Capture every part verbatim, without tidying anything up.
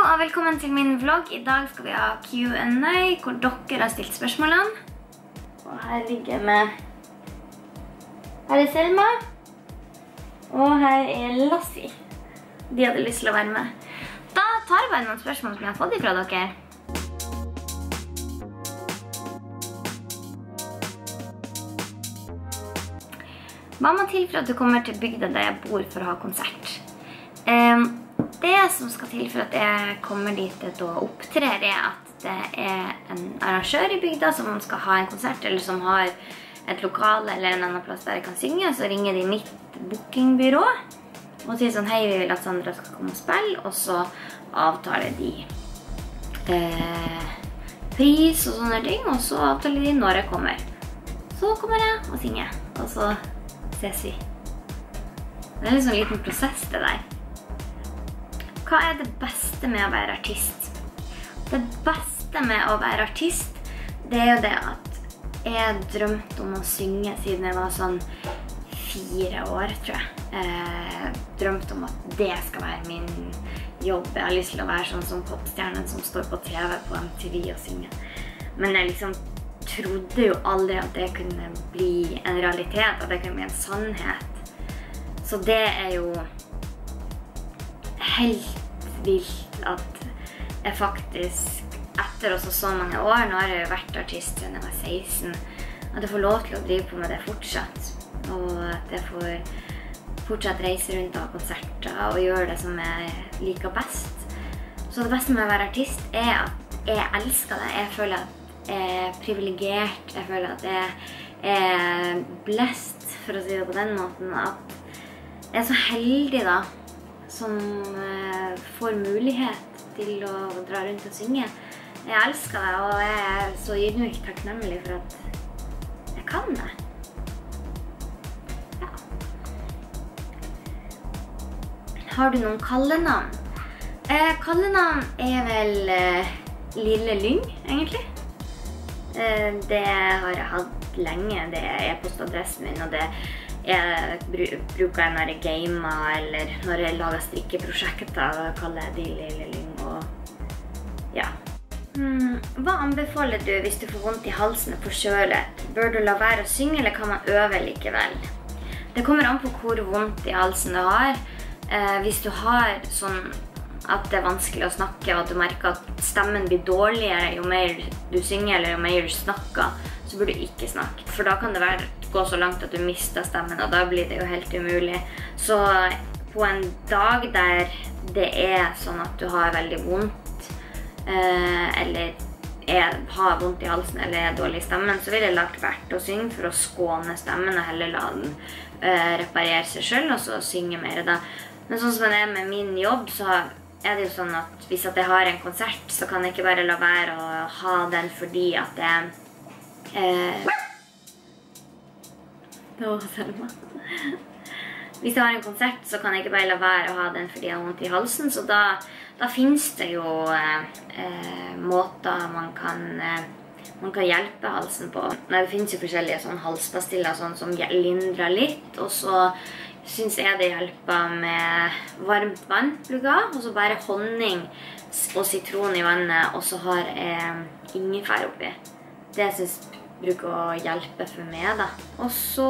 og velkommen til min vlogg. I dag skal vi ha Q and A, hvor dere har stilt spørsmålene. Og her ligger jeg med... Her er Selma. Og her er Lassie. De hadde lyst til å være med. Da tar jeg bare noen spørsmål som jeg har fått ifra dere. Hva må til for at du kommer til bygda der jeg bor for å ha konsert? Um, Det som skal til for at jeg kommer dit og opptrer er at det er en arrangør i bygda som skal ha en konsert, eller som har et lokale eller en annen plass der jeg kan synge. Så ringer de mitt bookingbyrå og sier sånn, hei, vi vil at Sandra skal komme og spille, og så avtaler de eh, pris og sånne ting, og så avtaler de når jeg kommer. Så kommer jeg og synger, og så ses vi. Det er en sånn liten prosess det der. Hva er det beste med å være artist? Det beste med å være artist, det er jo det at jeg drømte om å synge siden jeg var sånn fire år, tror jeg. Jeg drømte om at det skal være min jobb. Jeg har lyst til å være sånn som popstjernen som står på T V på M T V og synger. Men jeg liksom trodde jo aldri at det kunne bli en realitet, at det kunne bli en sannhet. Så det er jo helt vilt at jeg faktisk, etter også så mange år, nå har jeg jo vært artist siden jeg var seksten, at jeg får lov til å drive på med det fortsatt. Og at jeg får fortsatt reise rundt og ha konserter og gjøre det som jeg liker best. Så det beste med å være artist er at jeg elsker det. Jeg føler at jeg er privilegert. Jeg føler at jeg er blessed, for å si det på den måten, at jeg er så heldig da, som uh, får mulighet til å dra rundt og synge. Jeg elsker det, og jeg er så ydmykt takknemlig for at jeg kan det. Ja. Har du noen kallenavn? Eh, kallenavn er vel uh, Lille Lyng, egentlig. Eh, det har jeg hatt lenge. Det er e-postadressen min, og det jeg bruker jeg når jeg gamer, eller når jeg lager strikkeprosjekter, og kaller jeg de Lille Lyng, og ja. Hmm, hva anbefaler du hvis du får vondt i halsen og forkjølet? Bør du la være å synge, eller kan man øve likevel? Det kommer an på hvor vondt i halsen du har. Eh, hvis du har sånn at det er vanskelig å snakke, og at du merker at stemmen blir dårligere jo mer du synger, eller jo mer du snakker, så burde du ikke snakke. For da kan det være, gå så langt at du mister stemmen, og da blir det jo helt umulig. Så på en dag der det er sånn at du har veldig vondt, eh, eller er, har vondt i halsen, eller er dårlig i stemmen, så vil jeg lagt vært å synge for å skåne stemmen, og heller la den eh, reparere seg selv, og så synge mer da. Men sånn som det er med min jobb, så er det jo sånn at hvis at jeg har en konsert, så kan jeg ikke bare la være å ha den fordi at jeg eh, det var Selma. Hvis jeg har en konsert, så kan jeg ikke bare la være å ha den fordi jeg har vondt i halsen, så da, da finnes det jo eh, måter man kan, eh, man kan hjelpe halsen på. Nei, det finnes jo forskjellige sånn halspastiller sånn, som lindrer litt, og så synes jeg det hjelper med varmt vann, og så bare honning og sitron i vannet, og så har jeg ingefær oppi. Det synes jeg bruker å hjelpe for meg da. Og så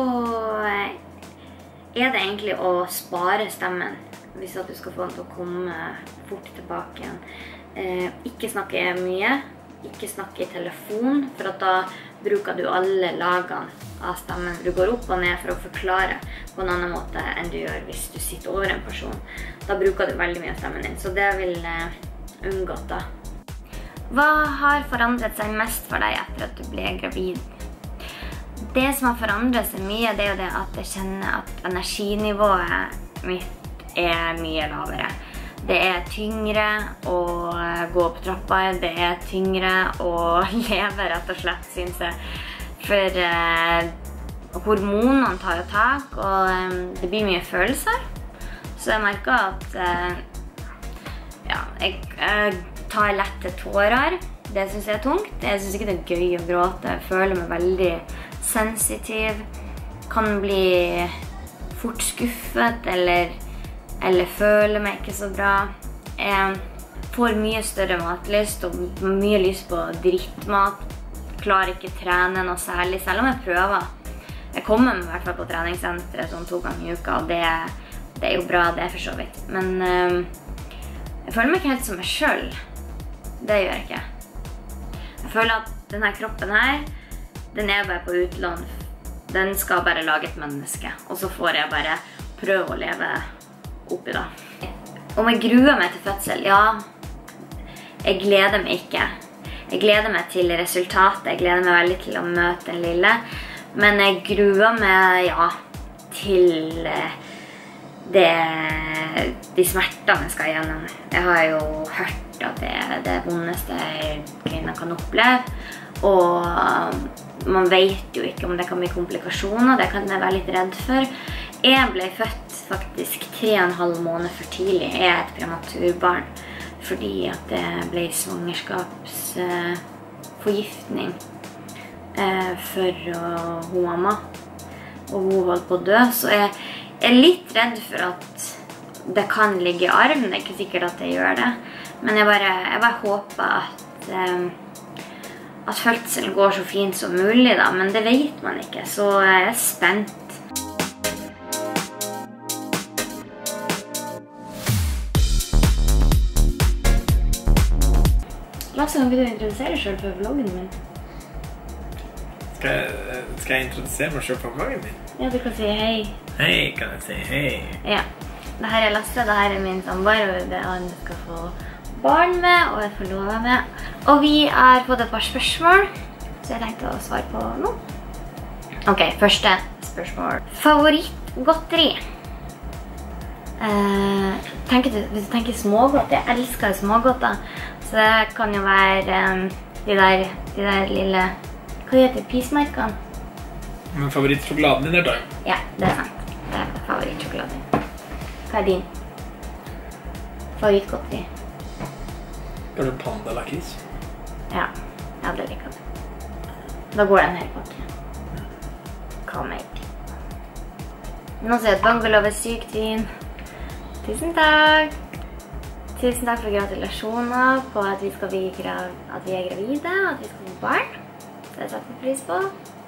er det egentlig å spare stemmen, hvis at du skal få den til å komme fort tilbake igjen. Eh, ikke snakke mye, ikke snakke i telefon, for at da bruker du alle lagene av stemmen. Du går opp og ned for å forklare på en annen måte enn du gjør hvis du sitter over en person. Da bruker du veldig mye av stemmen din, så det vil eh, unngått da. Hva har forandret seg mest for deg etter at du ble gravid? Det som har forandret seg mye, det er jo det at jeg kjenner at energinivået mitt er mye lavere. Det er tyngre å gå på trappa, det er tyngre å leve, rett og slett, synes jeg. For eh, hormonene tar jo tak, og eh, det blir mye følelser. Så jeg merker at eh, ja, jeg, jeg tar lett til tårer. Det synes jeg er tungt. Jeg synes ikke det er gøy å gråte. Jeg føler meg veldig sensitiv. Kan bli fort skuffet, eller, eller føler meg ikke så bra. Jeg får mye større matlyst og mye lyst på drittmat. Klarer ikke trene noe særlig, selv om jeg prøver. Jeg kommer i hvert fall på treningssenteret sånn to ganger i uka, og det, det er jo bra, det er for så vidt. Men øh, jeg føler meg ikke helt som meg selv. Det gjør jeg ikke. Jeg føler at denne kroppen her, den er bare på utlån. Den skal bare lage et menneske, og så får jeg bare prøve å leve oppi da. Om jeg gruer meg til fødsel, ja, jeg gleder meg ikke. Jeg gleder meg til resultatet, jeg gleder meg veldig til å møte den lille, men jeg gruer meg, ja, til det, de smertene jeg skal gjennom. Jeg har jo hørt at det er det vondeste kvinner kan oppleve, og man vet jo ikke om det kan bli komplikasjoner, det kan jeg være litt redd for. Jeg ble født faktisk tre og en halv måned for tidlig. Jeg er et prematurbarn, fordi at det ble svangerskapsforgiftning eh, for uh, hun mamma, og hun holdt på å dø. Så jeg er litt redd for at det kan ligge i arv, det er ikke sikkert at det gjør det. Men jeg bare, jeg bare håper at, eh, at fødselen går så fint som mulig da, men det vet man ikke, så jeg er spent. Lasse, kan ikke du introdusere deg selv for vloggen min? Skal jeg, skal jeg introdusere meg selv for vloggen min? Ja, du kan si hei. Hei, kan jeg si hei? Ja, dette er Lasse, dette er min samboer, og det er han du skal få barn med, og jeg får love med. Og vi har fått et par spørsmål, så jeg tenkte å svare på nå. Ok, første spørsmål. Favorittgodteri? Uh, tenker du, hvis du tenker smågodt, jeg elsker smågodter. Så det kan jo være um, de, der, de der lille, hva heter det, pismerkene? Men favorittsjokoladen din er da? Ja, det er sant. Det er favorittsjokoladen. Hva er din? Favorittgodteri? Kanskje panda lakris? Ja, ja, det liker jeg. Da går den her pakke. Hva mer? Nå ser jeg at bungalow er sykt fin. Tusen takk! Tusen takk for gratulasjoner på at vi, skal bli grav at vi er gravide, og at vi skal få barn. Det setter jeg pris på.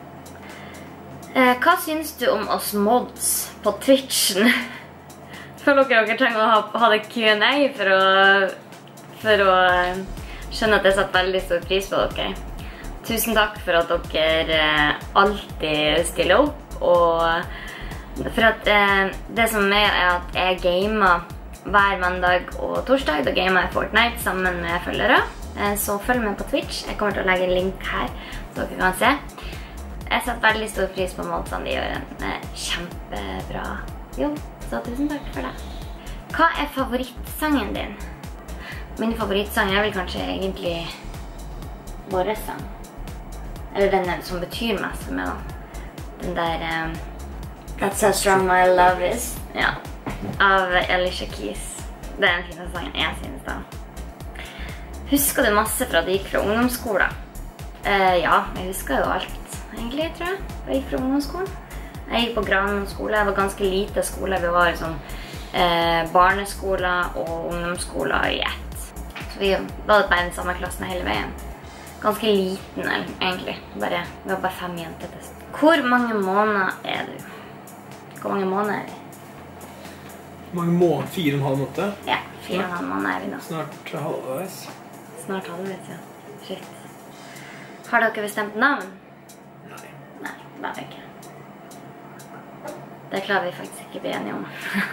Eh, hva synes du om oss mods på Twitchen? Føler dere dere trenger å ha, ha det Q and A for å, for å skjønne at jeg setter veldig stor pris på dere. Tusen takk for at dere alltid stiller opp, og for at eh, det som er er at jeg gamer hver mandag og torsdag. Da gamer jeg Fortnite sammen med følgere. Så følg med på Twitch. Jeg kommer til å legge en link her, så dere kan se. Jeg setter veldig stor pris på måtene de gjør en kjempebra jobb. Så tusen takk for det. Hva er favorittsangen din? Min favorittsang er vel kanskje egentlig vår sang. Eller den som betyr mest for meg da. Den der um, That's how strong my love is. Ja. Av Alicia Keys. Det er den fine sangen jeg synes da. Husker du masse fra at du gikk fra ungdomsskolen? Uh, ja, jeg husker jo alt, egentlig, tror jeg. Jeg gikk fra ungdomsskolen. Jeg gikk på Granen skole. Det var ganske lite skole. Vi var liksom uh, barneskoler og ungdomsskoler i ett. Så vi var bare den samme klassen hele veien. Ganske liten, egentlig. Bare, vi var bare fem jenter. Hvor mange måneder er du? Hvor mange måneder er vi? Hvor mange måneder? Fire og en halv måned? Ja, fire og en halv måneder er vi nå. Snart halvveis. Snart halvveis, ja. Shit. Har dere bestemt navn? Nei. Nei, bare ikke. Det klarer vi faktisk ikke bli enige om.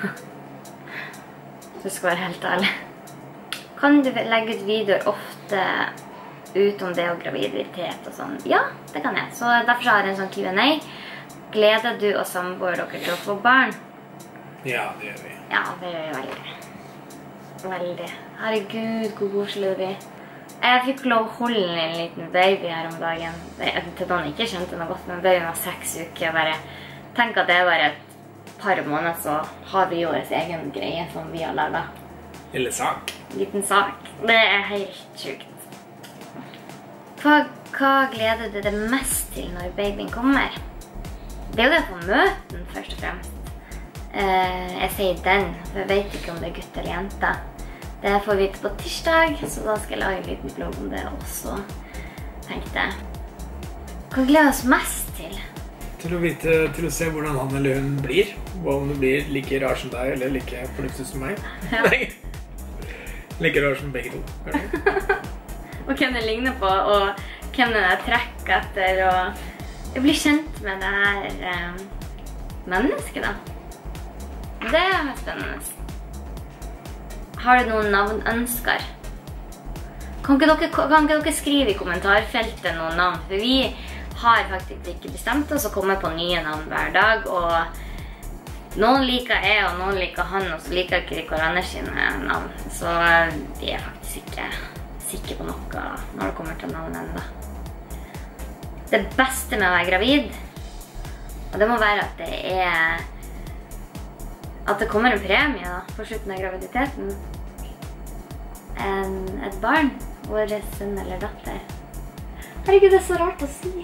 Du skal være helt ærlig. Kan du legge ut videoer ofte ut om det og graviditet og sånn? Ja, det kan jeg. Så derfor har jeg en sånn Q and A. Gleder du og samboer dere til å få barn? Ja, det gjør vi. Ja, det gjør vi veldig. Veldig. Herregud, hvor koselig det blir. Jeg fikk lov å holde en liten baby her om dagen. Til noen ikke skjønte noe godt, men babyen var seks uker. Bare tenk at det er bare et par måneder, så har vi vår egen greie som vi har laget. Lille sak. Liten sak. Det er helt sjukt. Hva, hva gleder du deg mest til når babyen kommer? Det er jo det å få møte den, først og fremst. Eh, jeg sier den, for jeg vet ikke om det er gutt eller jente. Det får vi vite på tirsdag, så da skal jeg lage en liten blogg om det også, tenkte jeg. Hva gleder oss mest til? Til å vite, til å se hvordan han eller hun blir. Om det blir like rar som deg, eller like fornuftig som meg. Ja. Like rar som begge to. Og hvem det ligner på, og hvem det er trekk etter, og jeg blir kjent med det her eh, mennesket da. Det er spennende. Har du noen navnønsker? Kan ikke, dere, kan ikke dere skrive i kommentarfeltet noen navn? For vi har faktisk ikke bestemt oss å komme på nye navn hver dag, og noen liker jeg, og noen liker han, og så liker ikke de hverandre sine navn. Så vi er faktisk ikke sikre på noe når det kommer til navn enda. Det beste med å være gravid, og det må være at det er at det kommer en premie da, på slutten av graviditeten. En, et barn, vår sønn eller datter. Herregud, det er så rart å si.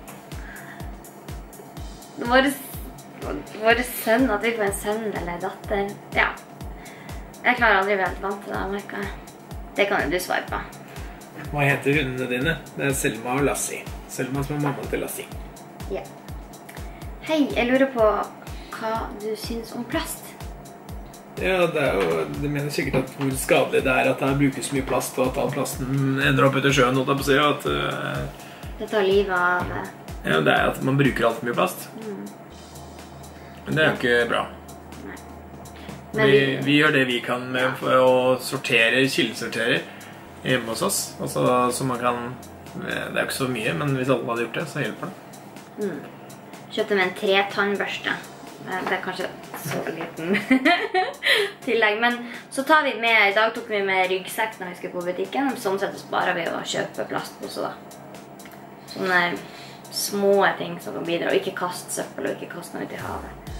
Vår, vår sønn, at vi får en sønn eller en datter. Ja, jeg klarer aldri å bli helt vant til det, merker jeg. Det kan jo du svare på. Hva heter hundene dine? Det er Selma og Lassie. Selma som er mamma til Lassie. Ja. Hei, jeg lurer på hva du synes om plast. Ja, det er jo, det mener sikkert at hvor skadelig det er at det brukes mye plast, og at all plasten ender opp etter sjøen, og at uh, det tar livet av... Ja, det er at man bruker alt for mye plast. Mm. Men det er jo ikke bra. Nei. Vi, vi, vi gjør det vi kan med for å sortere, kildesortere hjemme hos oss. Altså, så man kan... Det er jo ikke så mye, men hvis alle hadde gjort det, så hjelper det. Mm. Kjøpte med en tre-tannbørste. Det er kanskje så liten tillegg, men så tar vi med, i dag tok vi med ryggsekk når vi skulle på butikken, sånn sett sparer vi å kjøpe plastpose da. Sånne små ting som kan bidra, og ikke kaste søppel og ikke kaste noe ut i havet.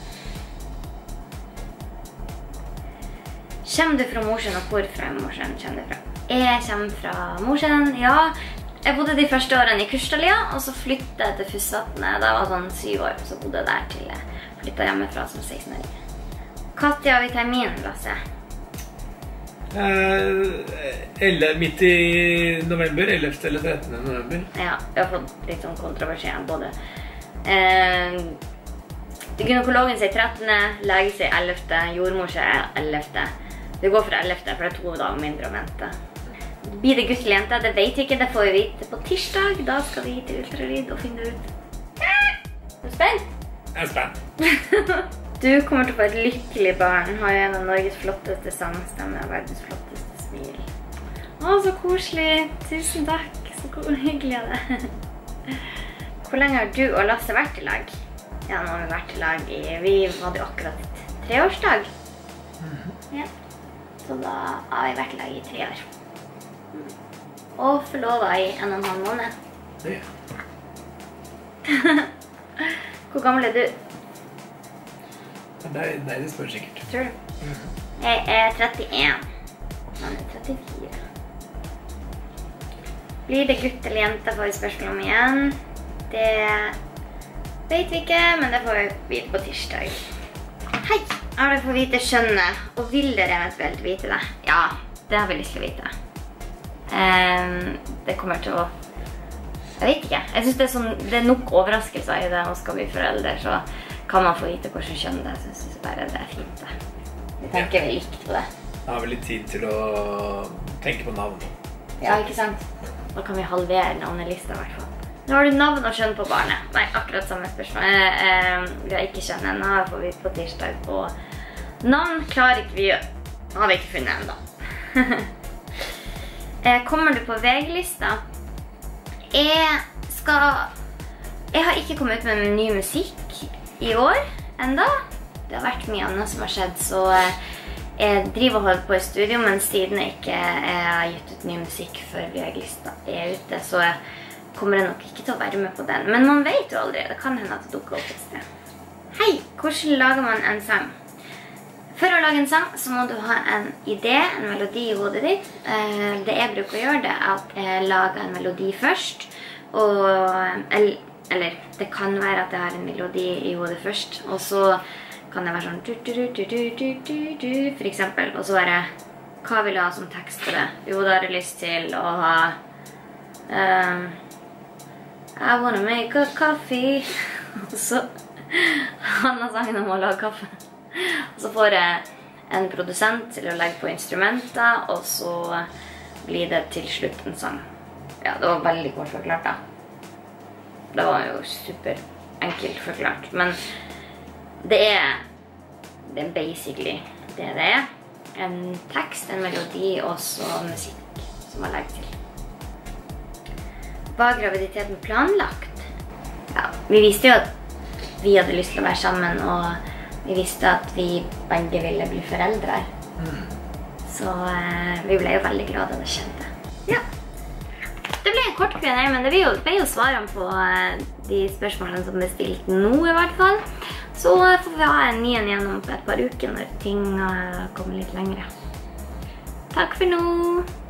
Kommer du fra Mosjøen, og hvor fra Mosjøen kommer du fra? Jeg kommer fra Mosjøen, ja. Jeg bodde de første årene i Kurstalia, og så flyttet jeg til Fussvatnet. Da var jeg sånn syv år, så bodde jeg der til jeg flyttet hjemmefra som seksten-åring. Hva tid har vi termin, Lasse? Eh, midt i november, ellevte eller trettende november. Ja, jeg har fått litt sånn kontroversiell både. Eh, gynekologen sier trettende, lege sier ellevte, jordmor sier ellevte. Det går for ellevte, for det er to dager mindre å vente. Blir det gutt eller jente? Det vet vi ikke, det får vi vite på tirsdag. Da skal vi til ultralyd og finne ut. Er du spent? Jeg er spent. Du kommer til å få et lykkelig barn. Har jo en av Norges flotteste sangstemmer og verdens flotteste smil. Å, så koselig. Tusen takk. Så hyggelig av det. Hvor lenge har du og Lasse vært i lag? Ja, nå har vi vært i lag i... Vi hadde jo akkurat treårsdag. Ja. Så da har vi vært i lag i tre år. Og forlovet i en og en halv måned. Ja. Hvor gammel er du? Nei, nei, det spør sikkert. Tror du? Mm-hmm. Jeg er trettien. Han er trettifire. Blir det gutt eller jente, får vi spørsmål om igjen. Det vet vi ikke, men det får vi vite på tirsdag. Hei! Har dere fått vite skjønnet, og vil dere eventuelt vite det? Ja, det har vi lyst til å vite. Um, det kommer til å... Jeg vet ikke. Jeg synes det er, sånn, det er nok overraskelser i det, og skal bli foreldre, så kan man få vite hvordan kjønn det er. Så jeg synes bare det er fint det. Vi tenker ja. Vi likt på det. Da har vi litt tid til å tenke på navn. Ja, ikke sant? Da kan vi halvere navnelista i hvert fall. Nå har du navn og kjønn på barnet. Nei, akkurat samme spørsmål. Eh, eh, vi har ikke kjønn ennå, det får vi på tirsdag på navn. Klarer ikke vi, har vi ikke funnet enda. eh, kommer du på V G-lista? Jeg skal... Jeg har ikke kommet ut med ny musikk i år enda. Det har vært mye annet som har skjedd, så jeg driver og holder på i studio, men siden jeg ikke har gitt ut ny musikk før V G-lista er ute, så kommer jeg nok ikke til å være med på den. Men man vet jo aldri, det kan hende at det dukker opp et sted. Hei, hvordan lager man en sang? For å lage en sang så må du ha en idé, en melodi i hodet ditt. Det jeg bruker å gjøre det er at jeg lager en melodi først, og, eller, eller det kan være at jeg har en melodi i hodet først, og så kan det være sånn du, du, du, du, du, du, du, for eksempel, og så bare hva vil du ha som tekst på det? Jo, da har jeg lyst til å ha um, I wanna make a coffee. Og så han har sangen om å lage kaffe. Og så får jeg en produsent til å legge på instrumenter, og så blir det til slutt en sang. Ja, det var veldig kort forklart da. Det var jo super enkelt forklart, men det er, det er basically det det er. En tekst, en melodi, og så musikk som man legger til. Var graviditeten planlagt? Ja, vi visste jo at vi hadde lyst til å være sammen, og vi visste at vi begge ville bli foreldre. Mm. Så eh, vi ble jo veldig glade da det skjedde. Ja. Det ble en kort Q and A, men det ble jo, ble jo svarene på eh, de spørsmålene som ble stilt nå i hvert fall. Så får vi ha en ny en gjennom på et par uker når ting uh, kommer litt lengre. Takk for nå!